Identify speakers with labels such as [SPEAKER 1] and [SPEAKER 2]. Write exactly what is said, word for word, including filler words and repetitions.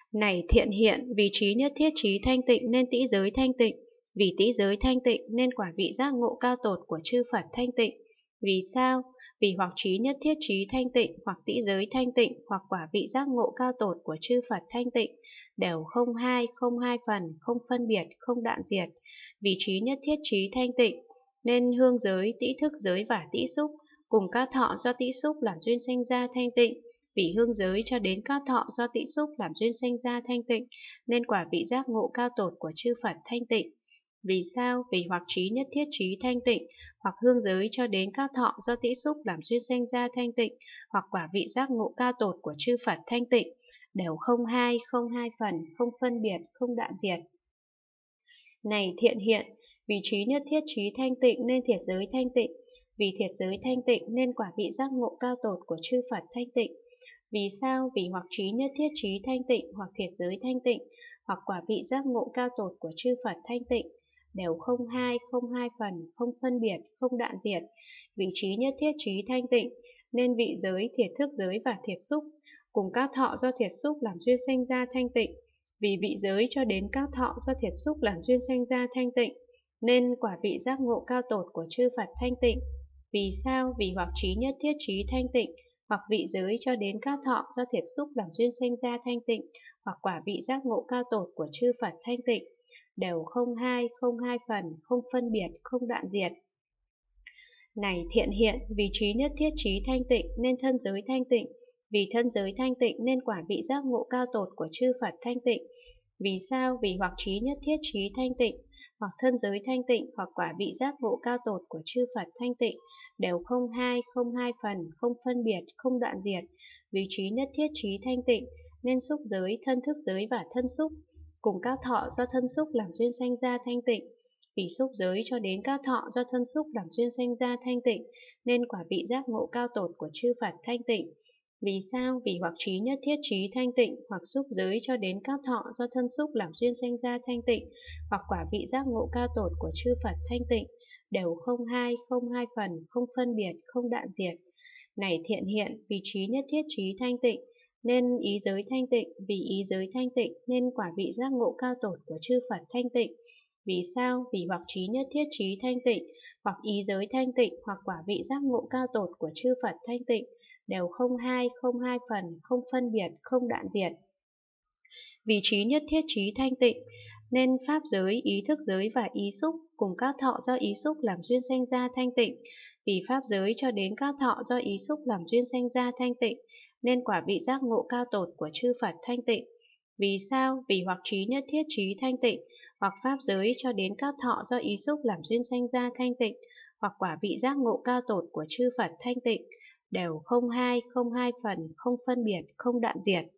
[SPEAKER 1] Này thiện hiện, vì trí nhất thiết trí thanh tịnh nên tĩ giới thanh tịnh, vì tĩ giới thanh tịnh nên quả vị giác ngộ cao tột của chư Phật thanh tịnh. Vì sao? Vì hoặc trí nhất thiết trí thanh tịnh, hoặc tĩ giới thanh tịnh, hoặc quả vị giác ngộ cao tột của chư Phật thanh tịnh, đều không hai, không hai phần, không phân biệt, không đoạn diệt. Vì trí nhất thiết trí thanh tịnh, nên hương giới, tĩ thức giới và tĩ xúc, cùng các thọ do tĩ xúc làm duyên sanh ra thanh tịnh. Vì hương giới cho đến các thọ do tĩ xúc làm duyên sanh ra thanh tịnh, nên quả vị giác ngộ cao tột của chư Phật thanh tịnh. Vì sao? Vì hoặc trí nhất thiết trí thanh tịnh, hoặc hương giới cho đến các thọ do tĩ xúc làm duyên sanh ra thanh tịnh, hoặc quả vị giác ngộ cao tột của chư Phật thanh tịnh, đều không hai, không hai phần, không phân biệt, không đoạn diệt. Này thiện hiện, vì trí nhất thiết trí thanh tịnh nên thiệt giới thanh tịnh, vì thiệt giới thanh tịnh nên quả vị giác ngộ cao tột của chư Phật thanh tịnh. Vì sao? Vì hoặc trí nhất thiết trí thanh tịnh, hoặc thiệt giới thanh tịnh, hoặc quả vị giác ngộ cao tột của chư Phật thanh tịnh, đều không hai, không hai phần, không phân biệt, không đoạn diệt. Vì trí nhất thiết trí thanh tịnh, nên vị giới, thiệt thức giới và thiệt xúc, cùng các thọ do thiệt xúc làm duyên sanh ra thanh tịnh. Vì vị giới cho đến các thọ do thiệt xúc làm duyên sanh ra thanh tịnh, nên quả vị giác ngộ cao tột của chư Phật thanh tịnh. Vì sao? Vì hoặc trí nhất thiết trí thanh tịnh, hoặc vị giới cho đến các thọ do thiệt xúc làm duyên sanh ra thanh tịnh, hoặc quả vị giác ngộ cao tột của chư Phật thanh tịnh, đều không hai, không hai phần, không phân biệt, không đoạn diệt. Này thiện hiện, vì trí nhất thiết trí thanh tịnh nên thân giới thanh tịnh, vì thân giới thanh tịnh nên quả vị giác ngộ cao tột của chư Phật thanh tịnh. Vì sao? Vì hoặc trí nhất thiết trí thanh tịnh, hoặc thân giới thanh tịnh, hoặc quả vị giác ngộ cao tột của chư Phật thanh tịnh, đều không hai, không hai phần, không phân biệt, không đoạn diệt. Vì trí nhất thiết trí thanh tịnh, nên xúc giới, thân thức giới và thân xúc, cùng các thọ do thân xúc làm duyên sanh ra thanh tịnh. Vì xúc giới cho đến các thọ do thân xúc làm duyên sanh ra thanh tịnh, nên quả vị giác ngộ cao tột của chư Phật thanh tịnh. Vì sao? Vì hoặc trí nhất thiết trí thanh tịnh, hoặc xúc giới cho đến các thọ do thân xúc làm duyên sanh ra thanh tịnh, hoặc quả vị giác ngộ cao tột của chư Phật thanh tịnh, đều không hai, không hai phần, không phân biệt, không đoạn diệt. Này thiện hiện, vì trí nhất thiết trí thanh tịnh, nên ý giới thanh tịnh, vì ý giới thanh tịnh, nên quả vị giác ngộ cao tột của chư Phật thanh tịnh. Vì sao? Vì hoặc trí nhất thiết trí thanh tịnh, hoặc ý giới thanh tịnh, hoặc quả vị giác ngộ cao tột của chư Phật thanh tịnh, đều không hai, không hai phần, không phân biệt, không đoạn diệt. Vì trí nhất thiết trí thanh tịnh, nên pháp giới, ý thức giới và ý xúc, cùng các thọ do ý xúc làm duyên sanh ra thanh tịnh. Vì pháp giới cho đến các thọ do ý xúc làm duyên sanh ra thanh tịnh, nên quả vị giác ngộ cao tột của chư Phật thanh tịnh. Vì sao? Vì hoặc trí nhất thiết trí thanh tịnh, hoặc pháp giới cho đến các thọ do ý xúc làm duyên sanh ra thanh tịnh, hoặc quả vị giác ngộ cao tột của chư Phật thanh tịnh, đều không hai, không hai phần, không phân biệt, không đoạn diệt.